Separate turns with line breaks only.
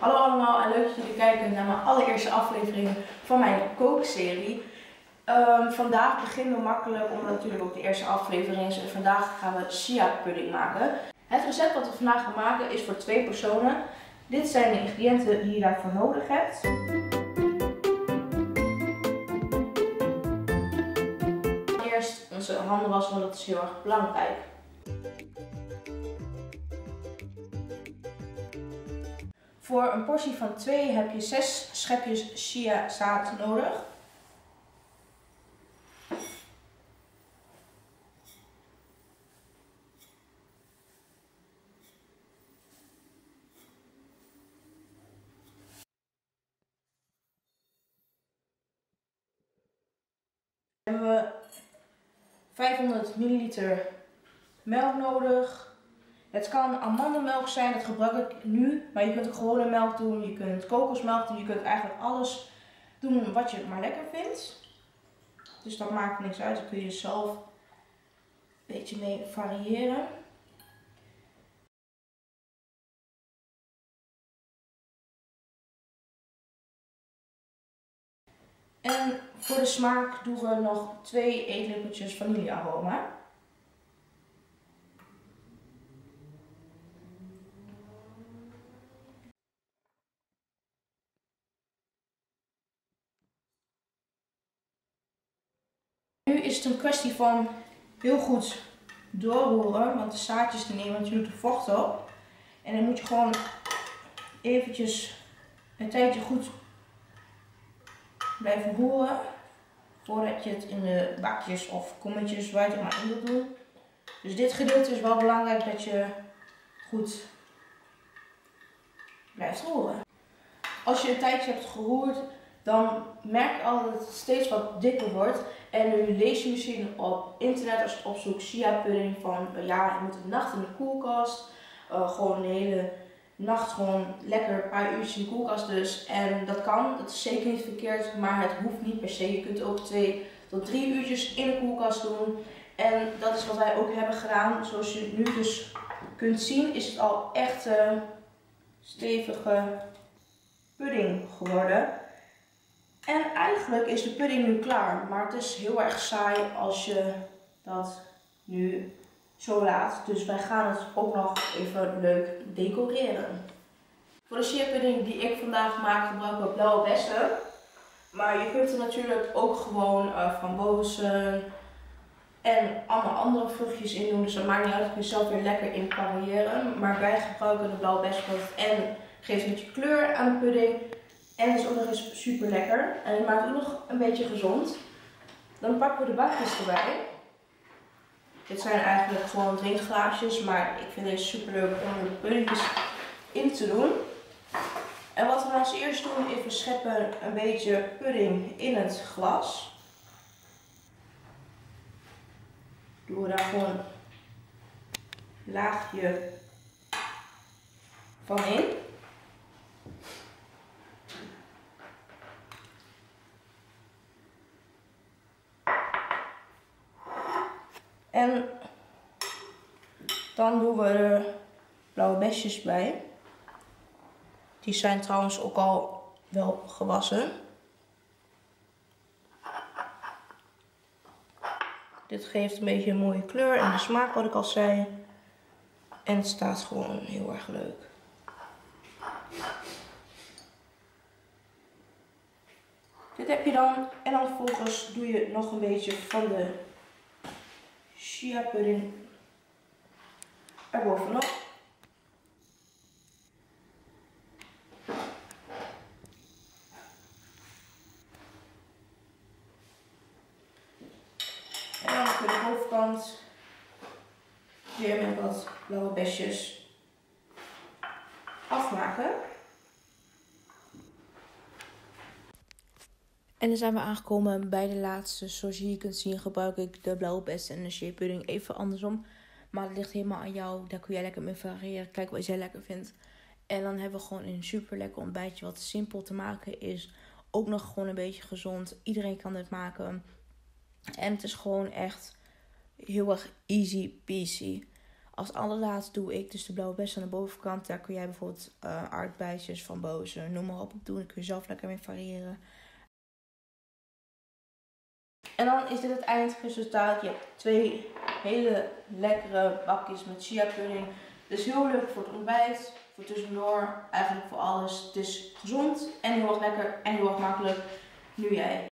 Hallo allemaal en leuk dat jullie kijken naar mijn allereerste aflevering van mijn kookserie. Vandaag beginnen we makkelijk, omdat het natuurlijk ook de eerste aflevering is. En vandaag gaan we chia pudding maken. Het recept wat we vandaag gaan maken is voor 2 personen. Dit zijn de ingrediënten die je daarvoor nodig hebt. Eerst onze handen wassen, want dat is heel erg belangrijk. Voor een portie van 2 heb je 6 schepjes chiazaad nodig. Dan hebben we 500 milliliter melk nodig. Het kan amandelmelk zijn, dat gebruik ik nu, maar je kunt ook gewone melk doen, je kunt kokosmelk doen, je kunt eigenlijk alles doen wat je maar lekker vindt. Dus dat maakt niks uit, daar kun je zelf een beetje mee variëren. En voor de smaak doen we nog 2 eetlepeltjes vanillearoma. Nu is het een kwestie van heel goed doorroeren, want de zaadjes die nemen natuurlijk de vocht op. En dan moet je gewoon eventjes een tijdje goed blijven roeren, voordat je het in de bakjes of kommetjes waar je het maar in wilt doen. Dus dit gedeelte is wel belangrijk dat je goed blijft roeren. Als je een tijdje hebt geroerd, dan merk je al dat het steeds wat dikker wordt. En nu lees je misschien op internet, als je het opzoekt, chia pudding van ja, je moet een nacht in de koelkast. Gewoon de hele nacht gewoon lekker een paar uurtjes in de koelkast dus. En dat kan, dat is zeker niet verkeerd, maar het hoeft niet per se. Je kunt ook 2 tot 3 uurtjes in de koelkast doen. En dat is wat wij ook hebben gedaan. Zoals je nu dus kunt zien, is het al echt stevige pudding geworden. En eigenlijk is de pudding nu klaar, maar het is heel erg saai als je dat nu zo laat. Dus wij gaan het ook nog even leuk decoreren. Voor de chia pudding die ik vandaag maak gebruiken we blauwe bessen. Maar je kunt er natuurlijk ook gewoon frambozen en allemaal andere vruchtjes in doen. Dus dat maakt niet uit, je kunt zelf weer lekker in variëren. Maar wij gebruiken de blauwe bessen en geeft een beetje kleur aan de pudding. En het is ook nog eens super lekker. En het maakt ook nog een beetje gezond. Dan pakken we de bakjes erbij. Dit zijn eigenlijk gewoon drinkglaasjes, maar ik vind deze super leuk om de puddingjes in te doen. En wat we dan als eerst doen is we scheppen een beetje pudding in het glas. Doen we daar gewoon een laagje van in. En dan doen we de blauwe besjes bij. Die zijn trouwens ook al wel gewassen. Dit geeft een beetje een mooie kleur en de smaak wat ik al zei. En het staat gewoon heel erg leuk. Dit heb je dan. En dan vervolgens doe je nog een beetje van de chia pudding erbovenop. En dan kun je de bovenkant weer met wat blauwe besjes afmaken. En dan zijn we aangekomen bij de laatste. Zoals je hier kunt zien gebruik ik de blauwe bessen en de chia pudding even andersom. Maar het ligt helemaal aan jou. Daar kun jij lekker mee variëren. Kijk wat jij lekker vindt. En dan hebben we gewoon een super lekker ontbijtje wat simpel te maken is. Ook nog gewoon een beetje gezond. Iedereen kan dit maken. En het is gewoon echt heel erg easy peasy. Als allerlaatst doe ik dus de blauwe bessen aan de bovenkant. Daar kun jij bijvoorbeeld aardbeidjes, frambozen, noem maar op doen. Daar kun je zelf lekker mee variëren. En dan is dit het eindresultaat. Je hebt 2 hele lekkere bakjes met chia pudding. Het is heel leuk voor het ontbijt, voor tussendoor, eigenlijk voor alles. Het is gezond en heel erg lekker en heel erg makkelijk. Nu jij.